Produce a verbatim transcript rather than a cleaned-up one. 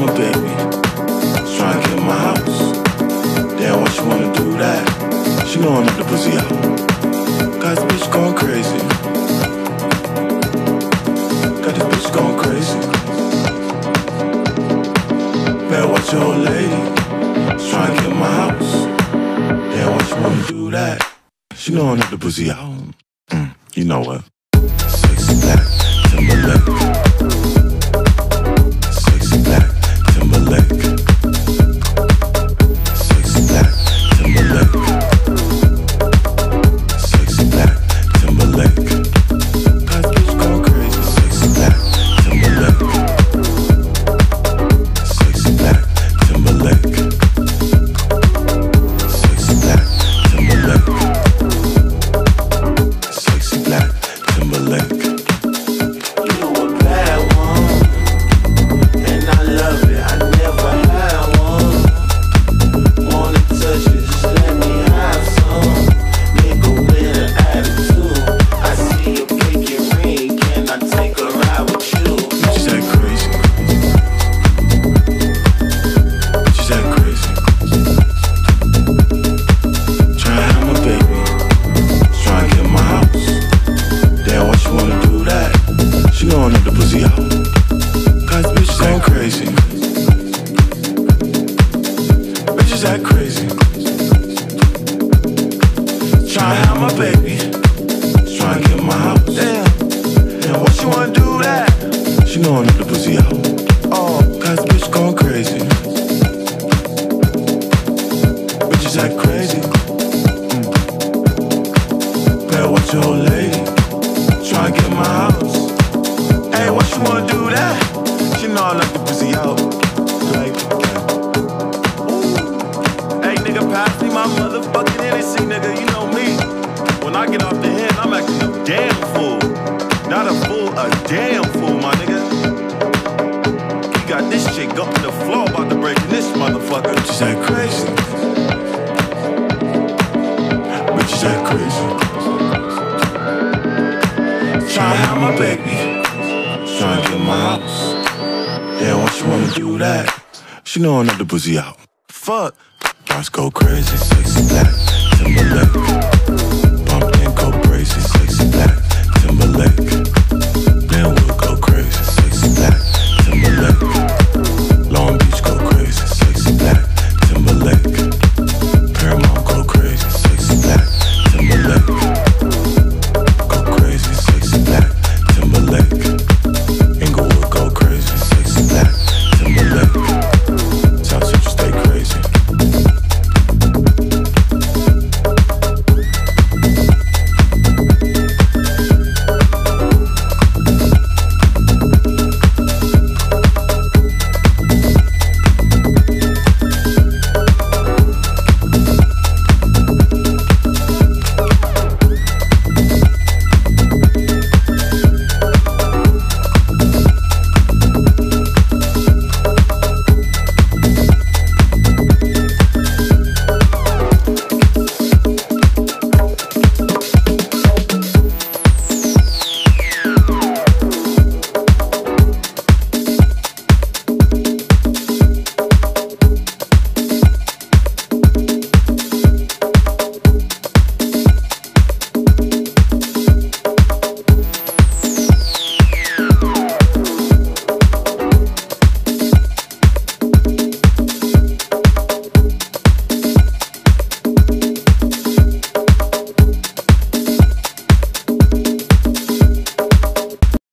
baby. Trying to get in my house. Damn, why she wanna do that? She know I'm not the pussy out. Got this bitch going crazy. Got this bitch going crazy. Better watch your old lady. Trying to get in my house. Damn, why she wanna do that? She know I'm not the pussy out. Mm, you know what? Sexy black Timberlake. Sexy black Timberlake. Sexy black Timberlake. Sexy black Timberlake. Got this bitch going crazy. Sexy black Timberlake. Sexy black Timberlake. Sexy black Timberlake. Sexy black Timberlake. Bitches act crazy. Tryna have my baby. Tryna get in my house. Damn. Damn, why she wanna do that? She know I'm not the pussy out. Oh, got this bitch going crazy. Bitches act crazy. Mm. Better watch your old lady. Tryna get in my house. Hey, why she wanna do that? She know I'm not the pussy out. Like, pass me my motherfucking Hennessy, nigga, you know me. When I get off the hen, I'm acting a damn fool. Not a fool, a damn fool, my nigga. You got this shit go to the floor, about to break this motherfucker. Bitches act crazy. Bitches act crazy. Tryna have my baby. Tryna get in my house. Damn, why she wanna do that? She know I'm not the pussy out. Fuck. Girls go crazy, sexy black Timberlake. Bump and go crazy, sexy black Timberlake.